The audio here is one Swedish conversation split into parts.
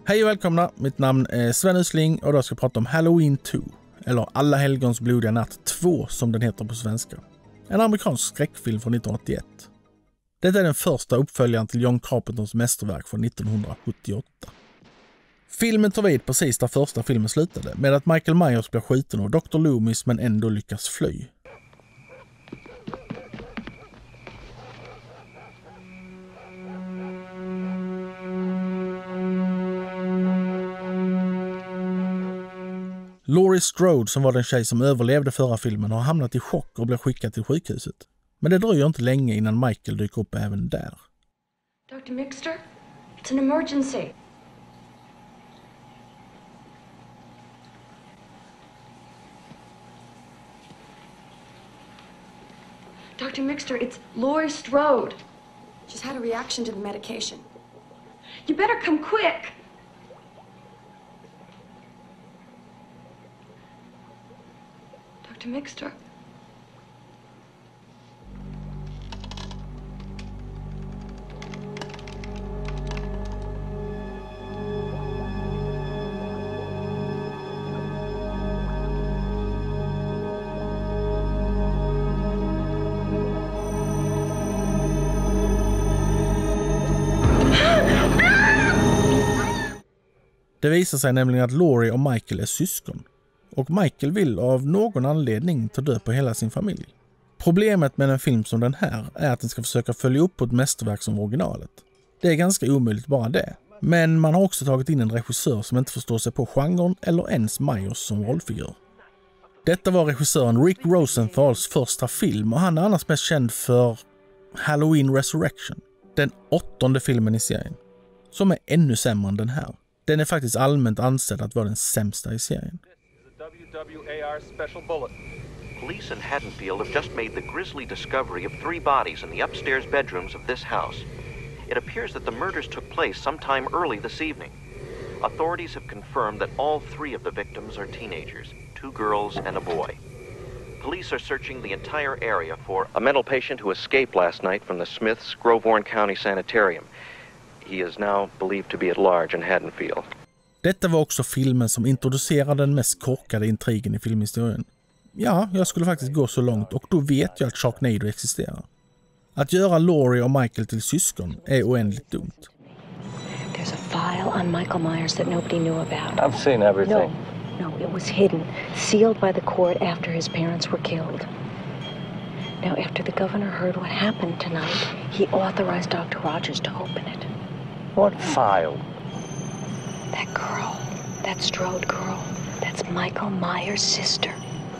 Hej och välkomna, mitt namn är Sven Usling och då ska jag prata om Halloween 2, eller Alla helgons blodiga natt 2 som den heter på svenska. En amerikansk skräckfilm från 1981. Detta är den första uppföljaren till John Carpenters mästerverk från 1978. Filmen tar vid precis där första filmen slutade, med att Michael Myers blir skjuten av Dr. Loomis men ändå lyckas fly. Laurie Strode, som var den tjej som överlevde förra filmen, har hamnat i chock och blir skickad till sjukhuset. Men det dröjer inte länge innan Michael dyker upp även där. Dr. Mixter, it's an emergency. Dr. Mixter, it's Laurie Strode. She's had a reaction to the medication. You better come quick. Dr. Mixter. Det visar sig nämligen att Laurie och Michael är syskon. Och Michael vill av någon anledning ta död på hela sin familj. Problemet med en film som den här är att den ska försöka följa upp på ett mästerverk som originalet. Det är ganska omöjligt bara det. Men man har också tagit in en regissör som inte förstår sig på genren eller ens Myers som rollfigur. Detta var regissören Rick Rosenthals första film och han är annars mest känd för Halloween Resurrection. Den 8:e filmen i serien. Som är ännu sämre än den här. Den är faktiskt allmänt ansedd att vara den sämsta i serien. WWAR Special Bulletin. Police in Haddonfield have just made the grisly discovery of 3 bodies in the upstairs bedrooms of this house. It appears that the murders took place sometime early this evening. Authorities have confirmed that all 3 of the victims are teenagers, 2 girls and a boy. Police are searching the entire area for a mental patient who escaped last night from the Smiths Groveorn County Sanitarium. He is now believed to be at large in Haddonfield. Detta var också filmen som introducerade den mest korkade intrigen i filmhistorien. Ja, jag skulle faktiskt gå så långt och då vet jag att Sharknado existerar. Att göra Laurie och Michael till syskon är oändligt dumt. There's a file on Michael Myers that nobody knew about. I've seen everything. No, it was hidden, sealed by the court after his parents were killed. Now, after the governor heard what happened tonight, he authorized Dr. Rogers to open it. What file? That girl, that Strode girl, that's Michael Myers' sister.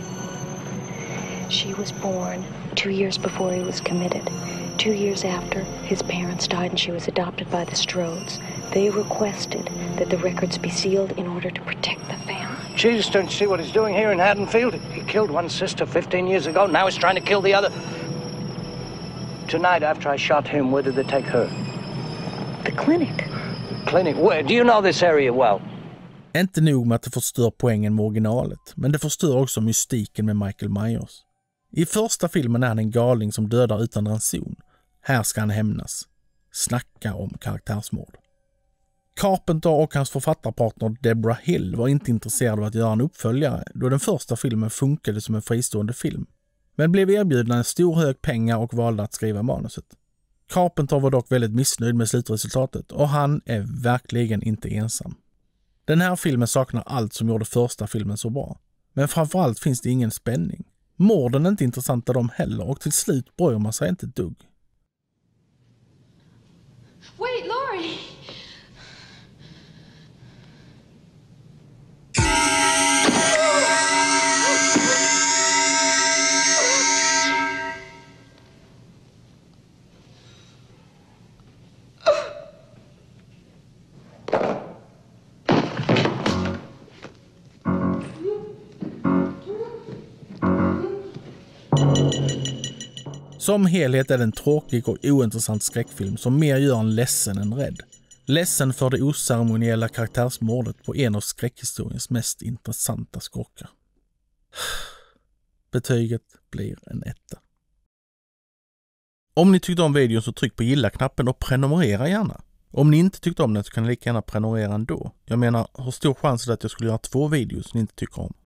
She was born 2 years before he was committed. 2 years after, his parents died and she was adopted by the Strodes. They requested that the records be sealed in order to protect the family. Jesus, don't you see what he's doing here in Haddonfield? He killed one sister 15 years ago. Now he's trying to kill the other. Tonight, after I shot him, where did they take her? The clinic. Clinic? Where? Do you know this area well? Inte nog med att det förstör poängen med originalet, men det förstör också mystiken med Michael Myers. I första filmen är han en galning som dödar utan ranson. Här ska han hämnas. Snacka om karaktärsmord. Carpenter och hans författarpartner Deborah Hill var inte intresserade av att göra en uppföljare då den första filmen funkade som en fristående film. Men blev erbjudna en stor hög pengar och valde att skriva manuset. Carpenter var dock väldigt missnöjd med slutresultatet och han är verkligen inte ensam. Den här filmen saknar allt som gjorde första filmen så bra. Men framförallt finns det ingen spänning. Morden är inte intressanta de heller och till slut bryr man sig inte ett dugg. Wait, Laurie! Som helhet är det en tråkig och ointressant skräckfilm som mer gör en ledsen än rädd. Ledsen för det oceremoniella karaktärsmordet på en av skräckhistoriens mest intressanta skurkar. Betyget blir en 1. Om ni tyckte om videon så tryck på gilla-knappen och prenumerera gärna. Om ni inte tyckte om den så kan ni lika gärna prenumerera ändå. Jag menar, hur stor chans är det att jag skulle göra 2 videos ni inte tycker om?